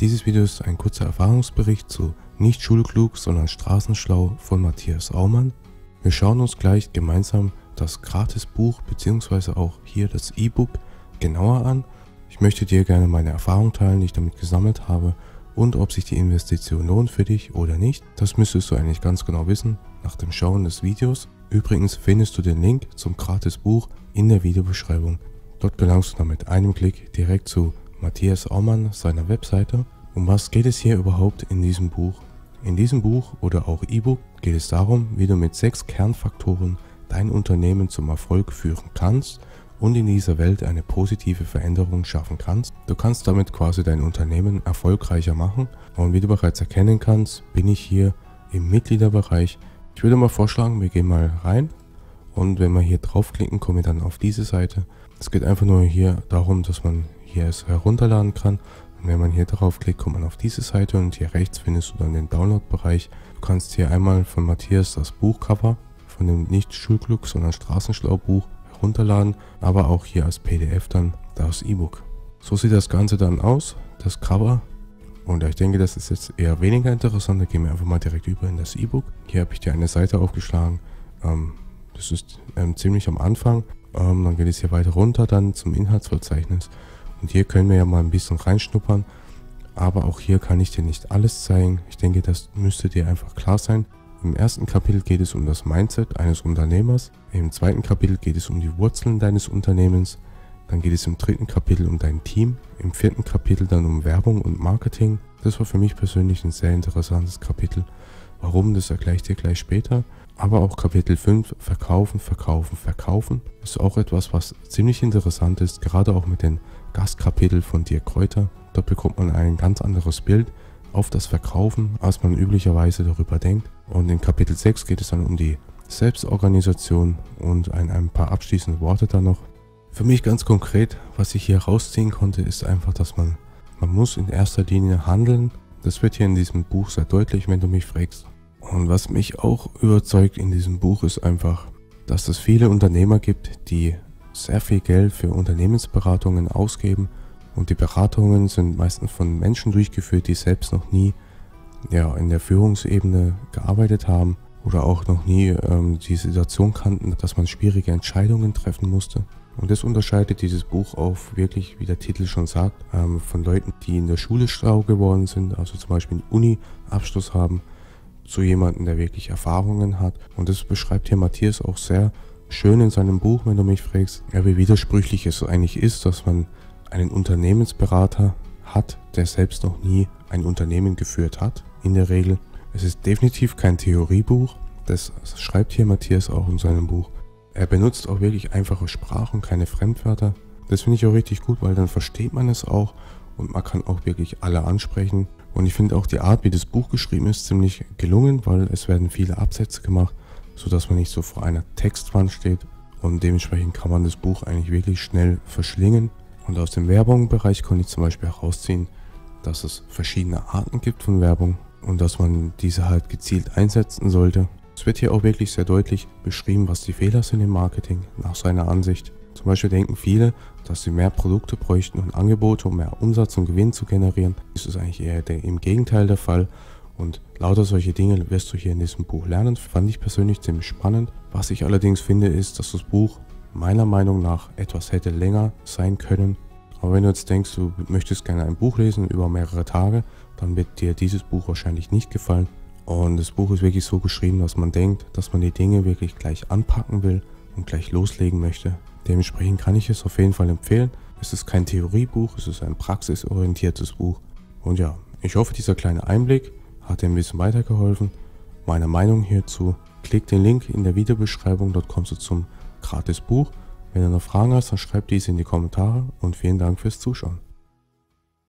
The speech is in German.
Dieses Video ist ein kurzer Erfahrungsbericht zu Nicht schulklug, sondern straßenschlau von Matthias Aumann. Wir schauen uns gleich gemeinsam das Gratisbuch bzw. auch hier das E-Book genauer an. Ich möchte dir gerne meine Erfahrung teilen, die ich damit gesammelt habe und ob sich die Investition lohnt für dich oder nicht. Das müsstest du eigentlich ganz genau wissen nach dem Schauen des Videos. Übrigens findest du den Link zum Gratisbuch in der Videobeschreibung. Dort gelangst du dann mit einem Klick direkt zu Matthias Aumann, seiner Webseite. Um was geht es hier überhaupt in diesem Buch? In diesem Buch oder auch E-Book geht es darum, wie du mit 6 Kernfaktoren dein Unternehmen zum Erfolg führen kannst und in dieser Welt eine positive Veränderung schaffen kannst. Du kannst damit quasi dein Unternehmen erfolgreicher machen und wie du bereits erkennen kannst, bin ich hier im Mitgliederbereich. Ich würde mal vorschlagen, wir gehen mal rein und wenn wir hier draufklicken, kommen wir dann auf diese Seite. Es geht einfach nur hier darum, dass man hier es herunterladen kann. Und wenn man hier drauf klickt, kommt man auf diese Seite und hier rechts findest du dann den Download-Bereich. Du kannst hier einmal von Matthias das Buchcover von dem nicht schulklug, sondern straßenschlau Buch herunterladen, aber auch hier als PDF dann das E-Book. So sieht das Ganze dann aus, das Cover. Und ich denke, das ist jetzt eher weniger interessant. Da gehen wir einfach mal direkt über in das E-Book. Hier habe ich dir eine Seite aufgeschlagen. Das ist ziemlich am Anfang. Dann geht es hier weiter runter dann zum Inhaltsverzeichnis. Und hier können wir ja mal ein bisschen reinschnuppern. Aber auch hier kann ich dir nicht alles zeigen. Ich denke, das müsste dir einfach klar sein. Im ersten Kapitel geht es um das Mindset eines Unternehmers. Im zweiten Kapitel geht es um die Wurzeln deines Unternehmens. Dann geht es im dritten Kapitel um dein Team. Im vierten Kapitel dann um Werbung und Marketing. Das war für mich persönlich ein sehr interessantes Kapitel. Warum, das erkläre ich dir gleich später. Aber auch Kapitel 5, Verkaufen, Verkaufen, Verkaufen, ist auch etwas, was ziemlich interessant ist, gerade auch mit den Gastkapiteln von Dirk Kräuter. Dort bekommt man ein ganz anderes Bild auf das Verkaufen, als man üblicherweise darüber denkt. Und in Kapitel 6 geht es dann um die Selbstorganisation und ein paar abschließende Worte dann noch. Für mich ganz konkret, was ich hier rausziehen konnte, ist einfach, dass man muss in erster Linie handeln. Das wird hier in diesem Buch sehr deutlich, wenn du mich fragst. Und was mich auch überzeugt in diesem Buch ist einfach, dass es viele Unternehmer gibt, die sehr viel Geld für Unternehmensberatungen ausgeben. Und die Beratungen sind meistens von Menschen durchgeführt, die selbst noch nie in der Führungsebene gearbeitet haben oder auch noch nie die Situation kannten, dass man schwierige Entscheidungen treffen musste. Und das unterscheidet dieses Buch auf wirklich, wie der Titel schon sagt, von Leuten, die in der Schule schlau geworden sind, also zum Beispiel einen Uni-Abschluss haben, zu jemandem, der wirklich Erfahrungen hat. Und das beschreibt hier Matthias auch sehr schön in seinem Buch, wenn du mich fragst, wie widersprüchlich es eigentlich ist, dass man einen Unternehmensberater hat, der selbst noch nie ein Unternehmen geführt hat, in der Regel. Es ist definitiv kein Theoriebuch, das schreibt hier Matthias auch in seinem Buch. Er benutzt auch wirklich einfache Sprache und keine Fremdwörter. Das finde ich auch richtig gut, weil dann versteht man es auch und man kann auch wirklich alle ansprechen. Und ich finde auch die Art, wie das Buch geschrieben ist, ziemlich gelungen, weil es werden viele Absätze gemacht, sodass man nicht so vor einer Textwand steht. Und dementsprechend kann man das Buch eigentlich wirklich schnell verschlingen. Und aus dem Werbungsbereich konnte ich zum Beispiel herausziehen, dass es verschiedene Arten gibt von Werbung und dass man diese halt gezielt einsetzen sollte. Es wird hier auch wirklich sehr deutlich beschrieben, was die Fehler sind im Marketing, nach seiner Ansicht. Zum Beispiel denken viele, dass sie mehr Produkte bräuchten und Angebote, um mehr Umsatz und Gewinn zu generieren. Das ist eigentlich eher im Gegenteil der Fall. Und lauter solche Dinge wirst du hier in diesem Buch lernen. Fand ich persönlich ziemlich spannend. Was ich allerdings finde, ist, dass das Buch meiner Meinung nach etwas hätte länger sein können. Aber wenn du jetzt denkst, du möchtest gerne ein Buch lesen über mehrere Tage, dann wird dir dieses Buch wahrscheinlich nicht gefallen. Und das Buch ist wirklich so geschrieben, dass man denkt, dass man die Dinge wirklich gleich anpacken will und gleich loslegen möchte. Dementsprechend kann ich es auf jeden Fall empfehlen. Es ist kein Theoriebuch, es ist ein praxisorientiertes Buch. Und ja, ich hoffe, dieser kleine Einblick hat dir ein bisschen weitergeholfen. Meine Meinung hierzu, klick den Link in der Videobeschreibung, dort kommst du zum Gratisbuch. Wenn du noch Fragen hast, dann schreib diese in die Kommentare und vielen Dank fürs Zuschauen.